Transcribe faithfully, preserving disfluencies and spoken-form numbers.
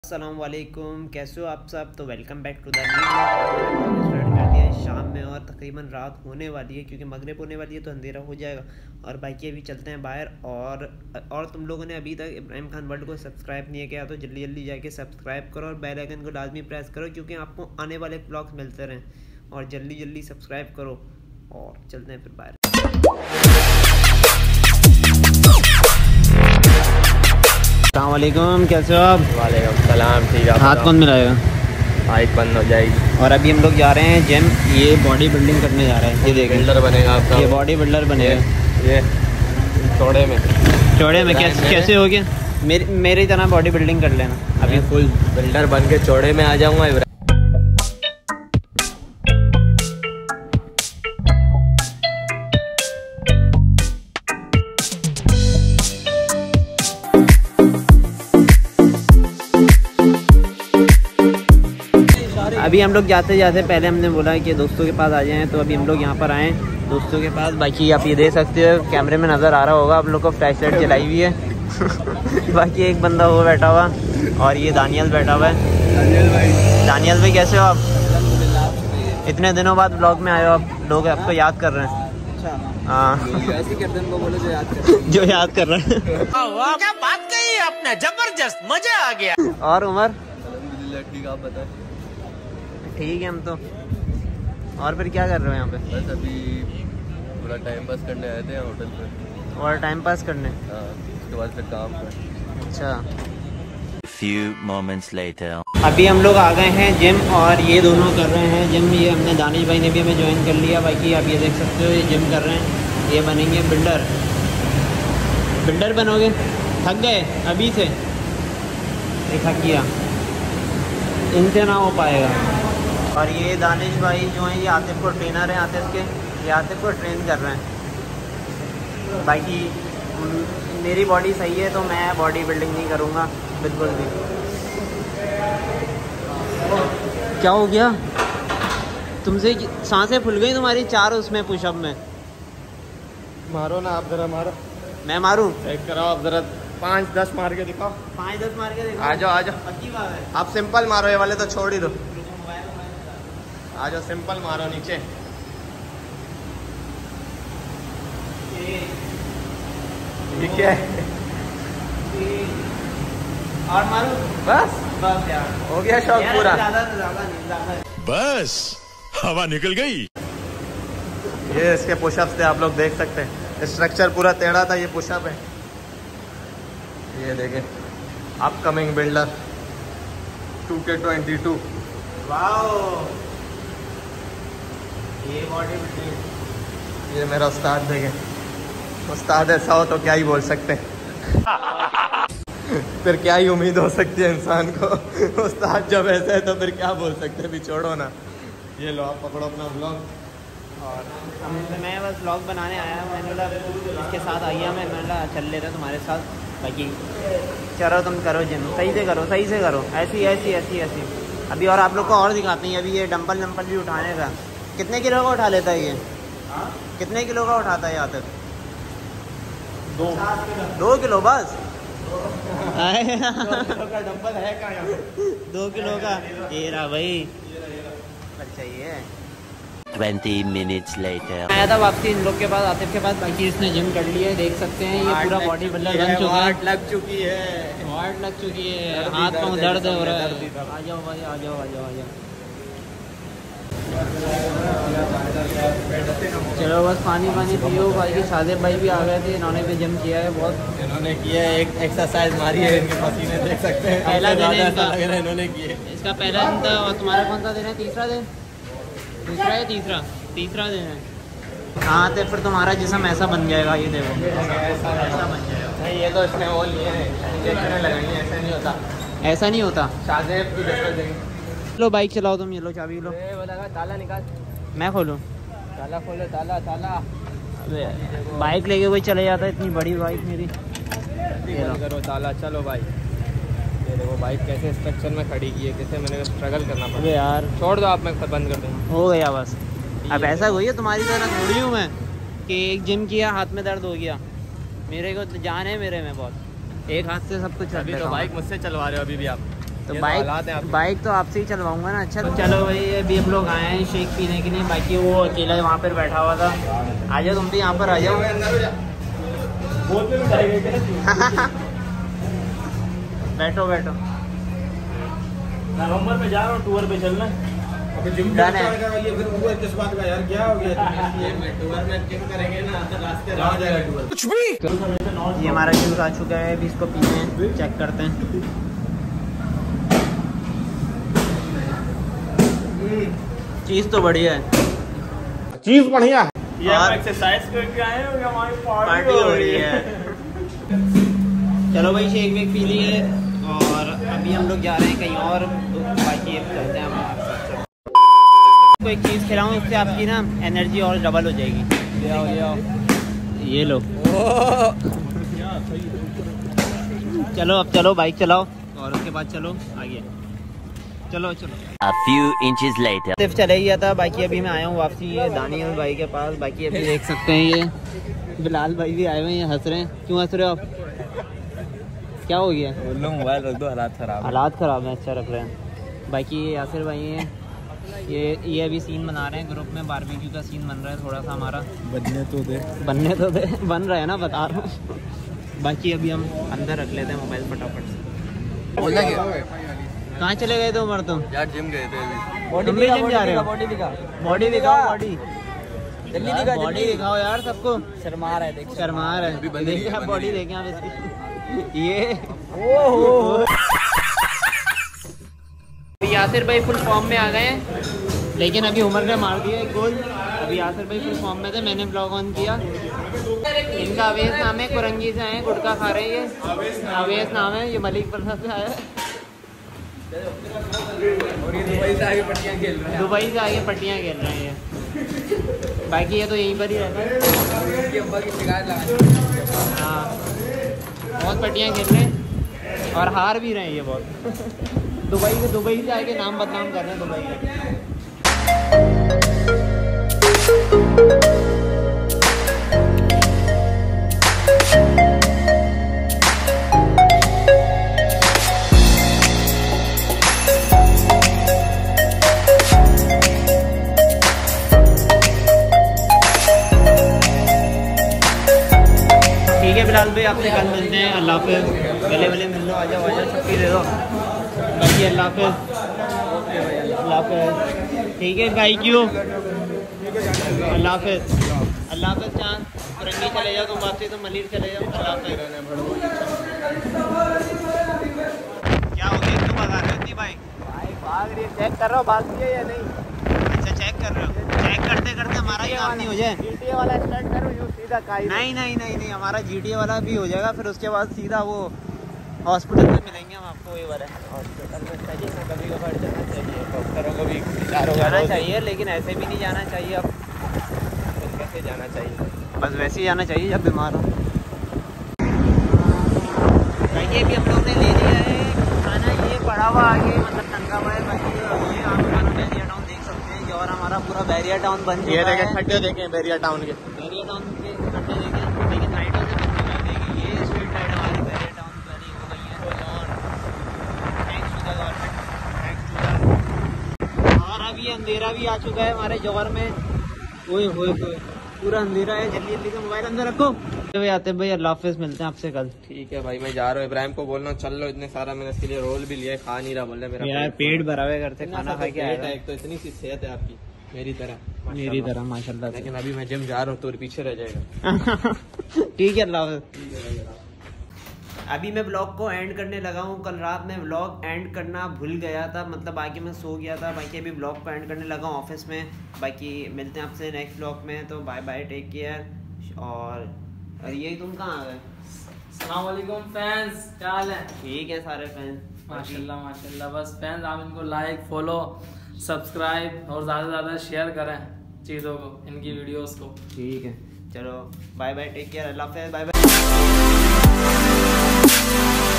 अस्सलाम वालेकुम, कैसे हो आप सब। तो welcome back to the new blog. मैंने ब्लॉग स्टार्ट कर दिया है शाम में और तकरीबन रात होने वाली है क्योंकि मगरिब होने वाली है तो अंधेरा हो जाएगा। और बाकी अभी चलते हैं बाहर। और और तुम लोगों ने अभी तक इब्राहिम खान वर्ल्ड को सब्सक्राइब नहीं किया तो जल्दी जल्दी जाके सब्सक्राइब करो और बेल आइकन को लाजमी प्रेस करो क्योंकि आपको आने वाले ब्लॉग्स मिलते रहें। और जल्दी जल्दी सब्सक्राइब करो और चलते हैं फिर बाहर। अस्सलामुअलैकुम, कैसे हो आप। वालेकुम सलाम, ठीक है। हाथ कौन मिलाएगा, हाइट बंद हो जाएगी। और अभी हम लोग जा रहे हैं जिम। ये बॉडी बिल्डिंग करने जा रहे हैं। ये देखें, बिल्डर बनेगा आपका। ये बॉडी बिल्डर बनेगा। ये चौड़े में चौड़े में कैसे कैसे हो गया। मेरी मेरी तरह बॉडी बिल्डिंग कर लेना। अभी फुल बिल्डर बन के चौड़े में आ जाऊंगा। इब्राहिम अभी हम लोग जाते जाते पहले हमने बोला कि दोस्तों के पास आ जाएं, तो अभी हम लोग यहाँ पर आए दोस्तों के पास। बाकी आप ये देख सकते हो, कैमरे में नज़र आ रहा होगा आप लोग को, फ्लैश लाइट जलाई हुई है। बाकी एक बंदा वो बैठा हुआ और ये दानियल बैठा हुआ है। दानियल भाई दानियल भाई कैसे हो आप। इतने दिनों बाद ब्लॉग में आए हो आप, लोग आपको याद कर रहे हैं। हाँ, जो याद कर रहे हैं। क्या बात कही आपने, जबरदस्त, मजा आ गया। और उमर ठीक, आप बताएं। ठीक है हम तो। और फिर क्या कर रहे हो यहाँ पे। बस अभी थोड़ा टाइम पास करने आए थे होटल पे। और टाइम पास करने। हाँ, उसके बाद फिर काम पर। अच्छा। Few moments later. अभी हम लोग आ गए हैं जिम और ये दोनों कर रहे हैं जिम। ये हमने दानिश भाई ने भी हमें ज्वाइन कर लिया। बाकी आप ये देख सकते हो, ये जिम कर रहे हैं। ये बनेंगे बिल्डर। बिल्डर बनोगे। थक गए अभी से, ये थक गया, इनसे ना हो पाएगा। और ये दानिश भाई जो हैं, ये आतिफ को ट्रेनर हैं। आतिफ के ये आतिफ को ट्रेन कर रहे हैं। बाकी मेरी बॉडी सही है तो मैं बॉडी बिल्डिंग नहीं करूँगा बिल्कुल भी। क्या हो गया तुमसे, सांसें फूल गई तुम्हारी चार उसमें पुशअप में। मारो ना आप, जरा मारो। मैं मारूं। एक कराओ आप, जरा पाँच दस मार के दिखाओ। पाँच दस मार के देखो। आ जाओ आ जाओ। पक्की बात है। आप सिंपल मारो, ये वाले तो छोड़ ही दो। आ जाओ, सिंपल मारो नीचे। ठीक है, और मारू। बस बस यार, हो गया शौक पूरा। ज़्यादा ज़्यादा नहीं, ज़्यादा। बस हवा निकल गई। ये इसके पुशअप्स थे, आप लोग देख सकते हैं। स्ट्रक्चर पूरा टेढ़ा था, ये पुशअप है। ये देखें, upcoming builder two K twenty two. Wow, ये बॉडी बिल्डिंग। ये मेरा उस्ताद देखें। उस्ताद ऐसा हो तो क्या ही बोल सकते हैं। फिर क्या ही उम्मीद हो सकती है इंसान को। उस्ताद जब ऐसा है तो फिर क्या बोल सकते हैं, भी छोड़ो ना। ये लो, आप पकड़ो अपना ब्लॉग। और हम मैं बस ब्लॉग बनाने आया, मैंने बोला इसके साथ आई है, मैं मैंने बोला चल लेते तुम्हारे साथ। बाकी चलो तुम करो जिम, सही से करो, सही से करो, ऐसी ऐसी ऐसी ऐसी। अभी और आप लोग को और दिखाते हैं। अभी ये डंपल डंपल भी उठाने का। कितने किलो का उठा लेता है ये। कितने किलो का उठाता है यहाँ तक। दो दो किलो बस। डंबल है क्या? दो किलो का ये रहा भाई। अच्छा ये Twenty minutes later. आया था वापसी इन लोग के पास, आतिफ के पास। बाकी इसने जिम कर लिया है, देख सकते हैं। ये पूरा बॉडी बिल्डर बन चुका है। वाट लग चुकी है। वाट लग चुकी है, दर्द ही हाथ दर्द पाँव है, दर्द हो दर्द रहा ही है। दर्द ही। आ जाओ भाई, आ जाओ आ जाओ आ जाओ। चलो बस पानी पानी पियो। भाई शादिब भाई भी आ गए थे, इन्होंने भी जिम किया है बहुत। इन्होंने किया एक एक्सरसाइज मारी है, इनके पसीने देख सकते हैं। पहला दिन है इनका। लग रहा है इन्होंने किए। इसका पहला दिन था। और तुम्हारा कौन सा दिन है, तीसरा दिन। दूसरा है तीसरा तीसरा दिन है। हाँ तो फिर तुम्हारा जिस्म ऐसा बन जाएगा, ये देखो ऐसा बन जाएगा। नहीं, ये तो इसने वो लिए हैं, इंजेक्शन लगाएंगे। ऐसा नहीं होता, ऐसा नहीं होता। शादिब की जगह देंगे। लो बाइक चलाओ तुम, ये लो चाबी लो। ताला निकाल, मैं खोलूँ। ताला खोलो, ताला ताला। अबे बाइक लेके कोई चले जाता है, इतनी बड़ी बाइक मेरी। करो ताला, चलो भाई। ये देखो बाइक कैसे स्ट्रक्चर में खड़ी की है, कैसे मैंने स्ट्रगल करना पड़ा। अबे यार छोड़ दो आप, मैं बंद कर दूँगा। हो गया बस। अब ऐसा हुई है तुम्हारी तरह थोड़ी हूँ मैं कि एक जिम किया हाथ में दर्द हो गया। मेरे को जान है मेरे में बहुत। एक हाथ से सब कुछ अभी तो बाइक मुझसे चलवा रहे हो अभी भी आप। तो बाइक बाइक तो आपसे ही चलवाऊंगा ना। अच्छा तो चलो भाई अभी हम लोग आए हैं शेक पीने के लिए। बाकी वो अकेला वहाँ पर बैठा हुआ था। आ जाओ तुम भी यहाँ पर आ जाओ। बैठो बैठो। नवंबर में जा रहा हूँ टूर पे चलना। अभी जिम डन है। ये फिर वो किस बात का यार क्या हो गया? ये टूर में जिम करेंगे ना तो रास्ते रह जाएगा टूर। कुछ भी ये हमारा जूस आ चुका है। अभी इसको पीते हैं, चेक करते हैं। चीज़ तो बढ़िया है। चीज बढ़िया है। ये आप एक्सरसाइज करके आए हो या हमारी पार्टी हो रही है। चलो भाई शेक वेक पी लिए और अभी हम लोग जा रहे हैं कहीं और। तो बाकी अब चलते हैं हम। आपको एक चीज़ खिलाऊं, उससे आपकी ना एनर्जी और डबल हो जाएगी। ले आओ ले आओ। ये लो। चलो अब चलो बाइक चलाओ और उसके बाद चलो आगे। चलो चलो। A few inches later. सिर्फ चले गया था। बाकी अभी मैं आया हूँ वापसी ये दानियल भाई के पास। बाकी अभी देख सकते हैं ये बिलाल भाई भी आए हुए हैं, हंस रहे हैं। क्यों हंस रहे हो आप? क्या हो गया? बोल लो मोबाइल रख दो, हालात खराब हालात ख़राब हैं। अच्छा रख रहे हैं। बाकी ये यासिर भाई हैं। ये ये अभी सीन बना रहे हैं ग्रुप में। बारबेक्यू का सीन बन रहा है थोड़ा सा हमारा। बनने तो दे बनने तो दे। बन रहा है ना, बता रहा हूँ। बाकी अभी हम अंदर रख लेते हैं मोबाइल फटाफट से। बोलना क्या? कहाँ चले गए थे उमर तुम? यार जिम गए थे अभी। तुम भी जिम जा रहे हो? बॉडी दिखा बॉडी दिखाओ। बॉडी जल्दी दिखा, बॉडी दिखाओ यार सबको। शर्मा रहा है देख। शर्मा रहा अभी है। बंदी देखिए नहीं है, आप बंदी बॉडी नहीं देखें आप इसकी। ये ओहो यासिर भाई फुल फॉर्म में आ गए हैं, लेकिन अभी उमर ने मार दिया एक गोल। अभी यासिर भाई फुल फॉर्म में थे, मैंने ब्लॉग ऑन किया। इनका अवेश नाम है, कुरंगी से आए, गुटखा खा रहे हैं ये। अवेश नाम है, ये मलिक प्रसाद से आया है। और ये दुबई से आगे पट्टियां खेल रहे हैं। दुबई से आगे पट्टियाँ खेल रहे हैं ये। बाकी ये तो यहीं पर ही रहता है। इनकी अब्बा की शिकायत लगा। हाँ बहुत पट्टियाँ खेल रहे हैं और हार भी रहे हैं ये बहुत। दुबई से दुबई से आके नाम बदनाम कर रहे हैं दुबई का। ठीक है बिलाल भाई, आपसे कल मिलते हैं। अल्लाह हाफ़िज़। गले वले मिल लो, आ जाओ आ जाओ, छुट्टी दे दो। बाकी अल्लाह हाफ़िज़। अल्लाह हाफ़िज़। ठीक है भाई, क्यों? अल्लाह हाफ़िज़। अल्लाह हाफ़िज़। चांद कुरंगी चले जाओ तुम, वापसी तुम मलिर चले जाओ। अल्लाह हाफ़िज़। क्या हो गया, क्यों भगा रहे हो इतनी बाइक? भाई भाग रही है, चेक कर रहा हूँ भाग रही है या नहीं। अच्छा चेक कर रहे हो? चेक करते करते हमारा ही काम नहीं हो जाए। जीटीए वाला स्टार्ट करो, यूं सीधा काई। नहीं नहीं नहीं नहीं, हमारा जीटीए वाला भी हो जाएगा, फिर उसके बाद सीधा वो हॉस्पिटल में मिलेंगे हम आपको। ये वाला हॉस्पिटल में चाहिए ना, कभी कभार जाना चाहिए, डॉक्टरों को भी जाना चाहिए, लेकिन ऐसे भी नहीं जाना चाहिए। अब कैसे जाना चाहिए? बस वैसे ही जाना चाहिए जब बीमार हो। देखिए अभी हम लोग ने ले लिया है खाना, ये पड़ा हुआ आगे, मतलब टंगा हुआ है। बाकी ये आप हमारा बैरिया टाउन देख सकते हैं, ये और हमारा पूरा बैरिया टाउन बन चुका है। ये देखें खड्डे देखें बैरिया टाउन के। बैरिया टाउन के खड्डे देखें, लेकिन लाइटों से बन चुका है। देखिए ये स्ट्रीट लाइट हमारी बैरिया टाउन वाली हो गई है और thanks to the government, thanks to the. और अब ये अंधेरा भी आ चुका है हमारे जौहर में। ओए होए होए पूरा अंधेरा है। जल्दी जल्दी से मोबाइल अंदर रखो। भाई आते भाई, अल्लाह हाफ़िज़। मिलते हैं आपसे कल। ठीक है भाई, मैं जा रहा हूँ। इब्राहिम को बोल रहा हूँ चल लो, इतने सारा मैंने इसके लिए रोल भी लिया है, खा नहीं रहा, बोल रहा मेरा यार पेट भरा हुआ करते खाना खा के आया। एक तो इतनी सी सेहत है आपकी, मेरी तरह मेरी तरह माशाल्लाह से। लेकिन अभी मैं जिम जा रहा हूँ तो पीछे रह जाएगा। ठीक है, अल्लाह हाफ़िज़। अभी मैं ब्लॉग को एंड करने लगा हूँ। कल रात में ब्लॉग एंड करना भूल गया था, मतलब आके मैं सो गया था। बाकी अभी ब्लॉग को एंड करने लगा हूँ ऑफिस में। बाकी मिलते हैं आपसे नेक्स्ट ब्लॉग में, तो बाय बाय, टेक केयर। और और ये तुम कहाँ आ गए? अस्सलाम वालेकुम फैंस, क्या हाल है? ठीक है सारे फैंस माशाल्लाह माशाल्लाह। बस फैंस आप इनको लाइक फॉलो सब्सक्राइब और ज़्यादा से ज़्यादा शेयर करें चीज़ों को, इनकी वीडियोस को। ठीक है, चलो बाय बाय, टेक केयर, अल्लाह हाफ़िज़, बाय बाय।